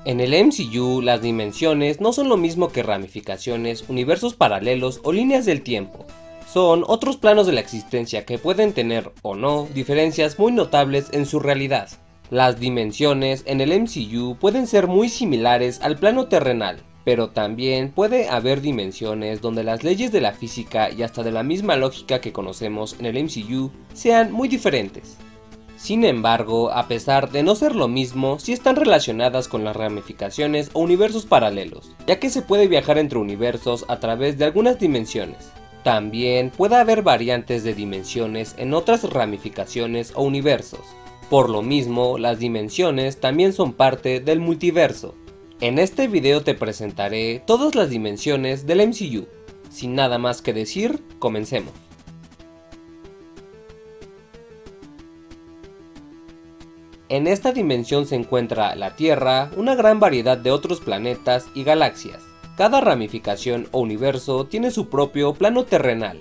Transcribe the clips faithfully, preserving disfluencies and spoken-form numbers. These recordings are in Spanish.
En el M C U, las dimensiones no son lo mismo que ramificaciones, universos paralelos o líneas del tiempo. Son otros planos de la existencia que pueden tener, o no, diferencias muy notables en su realidad. Las dimensiones en el M C U pueden ser muy similares al plano terrenal, pero también puede haber dimensiones donde las leyes de la física y hasta de la misma lógica que conocemos en el M C U sean muy diferentes. Sin embargo, a pesar de no ser lo mismo, sí están relacionadas con las ramificaciones o universos paralelos, ya que se puede viajar entre universos a través de algunas dimensiones. También puede haber variantes de dimensiones en otras ramificaciones o universos. Por lo mismo, las dimensiones también son parte del multiverso. En este video te presentaré todas las dimensiones del M C U. Sin nada más que decir, comencemos. En esta dimensión se encuentra la Tierra, una gran variedad de otros planetas y galaxias. Cada ramificación o universo tiene su propio plano terrenal.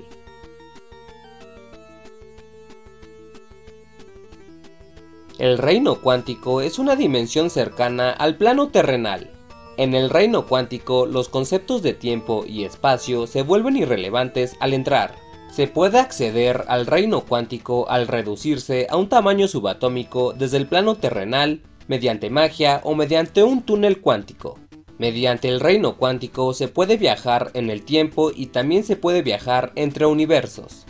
El reino cuántico es una dimensión cercana al plano terrenal. En el reino cuántico, los conceptos de tiempo y espacio se vuelven irrelevantes al entrar. Se puede acceder al reino cuántico al reducirse a un tamaño subatómico desde el plano terrenal, mediante magia o mediante un túnel cuántico. Mediante el reino cuántico se puede viajar en el tiempo y también se puede viajar entre universos.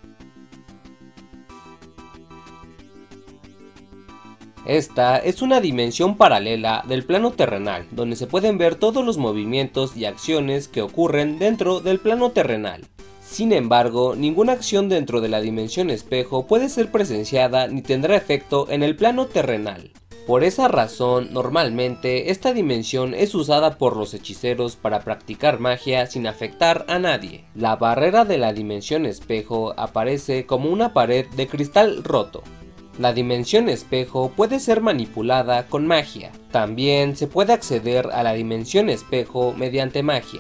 Esta es una dimensión paralela del plano terrenal, donde se pueden ver todos los movimientos y acciones que ocurren dentro del plano terrenal. Sin embargo, ninguna acción dentro de la dimensión espejo puede ser presenciada ni tendrá efecto en el plano terrenal. Por esa razón, normalmente esta dimensión es usada por los hechiceros para practicar magia sin afectar a nadie. La barrera de la dimensión espejo aparece como una pared de cristal roto. La dimensión espejo puede ser manipulada con magia. También se puede acceder a la dimensión espejo mediante magia.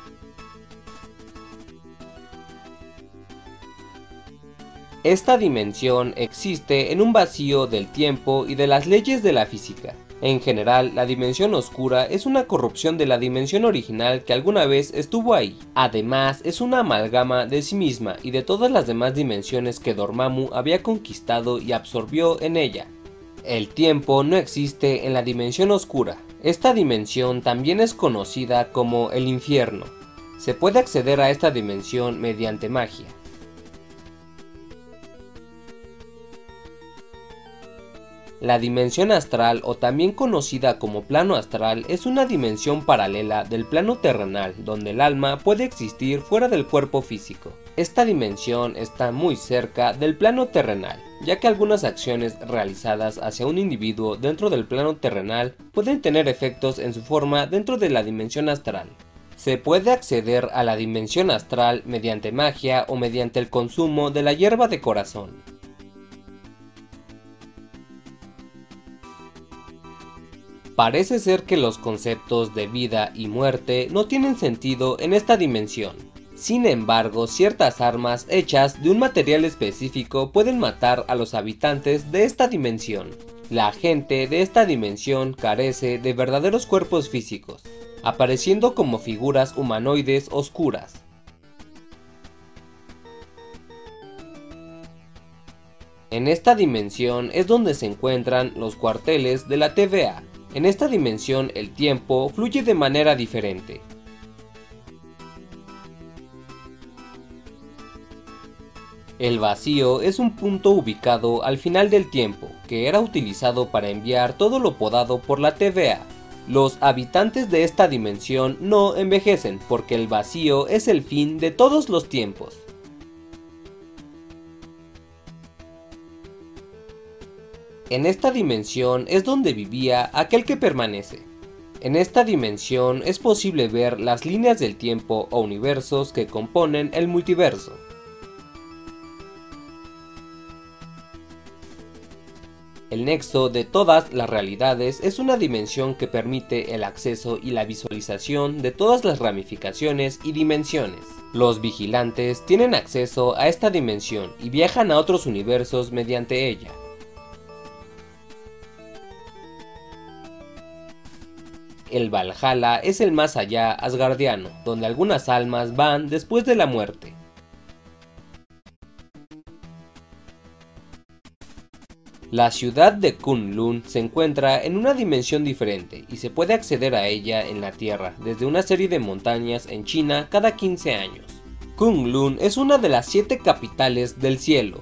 Esta dimensión existe en un vacío del tiempo y de las leyes de la física. En general, la dimensión oscura es una corrupción de la dimensión original que alguna vez estuvo ahí. Además, es una amalgama de sí misma y de todas las demás dimensiones que Dormammu había conquistado y absorbió en ella. El tiempo no existe en la dimensión oscura. Esta dimensión también es conocida como el infierno. Se puede acceder a esta dimensión mediante magia. La dimensión astral, o también conocida como plano astral, es una dimensión paralela del plano terrenal donde el alma puede existir fuera del cuerpo físico. Esta dimensión está muy cerca del plano terrenal, ya que algunas acciones realizadas hacia un individuo dentro del plano terrenal pueden tener efectos en su forma dentro de la dimensión astral. Se puede acceder a la dimensión astral mediante magia o mediante el consumo de la hierba de corazón. Parece ser que los conceptos de vida y muerte no tienen sentido en esta dimensión. Sin embargo, ciertas armas hechas de un material específico pueden matar a los habitantes de esta dimensión. La gente de esta dimensión carece de verdaderos cuerpos físicos, apareciendo como figuras humanoides oscuras. En esta dimensión es donde se encuentran los cuarteles de la T V A. En esta dimensión el tiempo fluye de manera diferente. El vacío es un punto ubicado al final del tiempo, que era utilizado para enviar todo lo podado por la T V A. Los habitantes de esta dimensión no envejecen porque el vacío es el fin de todos los tiempos. En esta dimensión es donde vivía aquel que permanece. En esta dimensión es posible ver las líneas del tiempo o universos que componen el multiverso. El nexo de todas las realidades es una dimensión que permite el acceso y la visualización de todas las ramificaciones y dimensiones. Los vigilantes tienen acceso a esta dimensión y viajan a otros universos mediante ella. El Valhalla es el más allá asgardiano, donde algunas almas van después de la muerte. La ciudad de Kunlun se encuentra en una dimensión diferente y se puede acceder a ella en la Tierra desde una serie de montañas en China cada quince años. Kunlun es una de las siete capitales del cielo.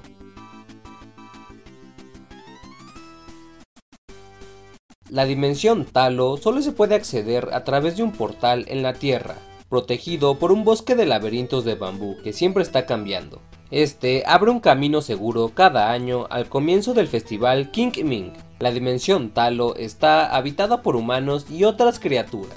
La dimensión Talo solo se puede acceder a través de un portal en la Tierra, protegido por un bosque de laberintos de bambú que siempre está cambiando. Este abre un camino seguro cada año al comienzo del festival King Ming. La dimensión Talo está habitada por humanos y otras criaturas.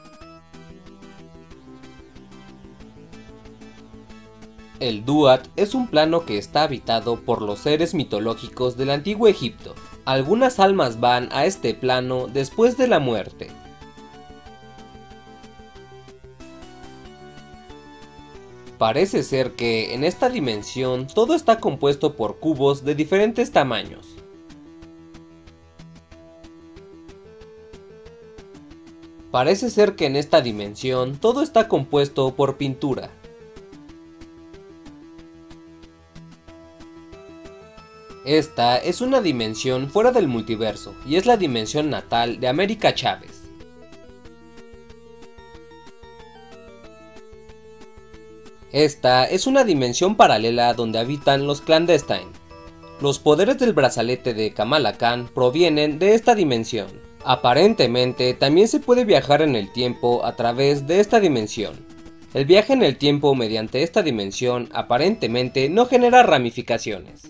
El Duat es un plano que está habitado por los seres mitológicos del antiguo Egipto. Algunas almas van a este plano después de la muerte. Parece ser que en esta dimensión todo está compuesto por cubos de diferentes tamaños. Parece ser que en esta dimensión todo está compuesto por pintura. Esta es una dimensión fuera del multiverso y es la dimensión natal de América Chávez. Esta es una dimensión paralela donde habitan los Clandestine. Los poderes del brazalete de Kamala Khan provienen de esta dimensión. Aparentemente también se puede viajar en el tiempo a través de esta dimensión. El viaje en el tiempo mediante esta dimensión aparentemente no genera ramificaciones.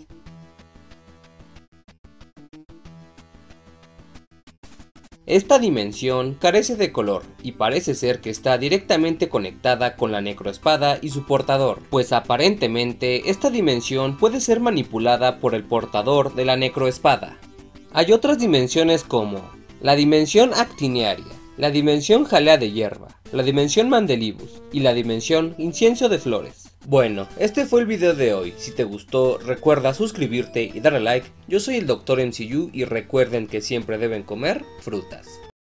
Esta dimensión carece de color y parece ser que está directamente conectada con la necroespada y su portador, pues aparentemente esta dimensión puede ser manipulada por el portador de la necroespada. Hay otras dimensiones como la dimensión actiniaria, la dimensión jalea de hierba, la dimensión mandelibus y la dimensión incienso de flores. Bueno, este fue el video de hoy. Si te gustó, recuerda suscribirte y darle like. Yo soy el doctor M C U y recuerden que siempre deben comer frutas.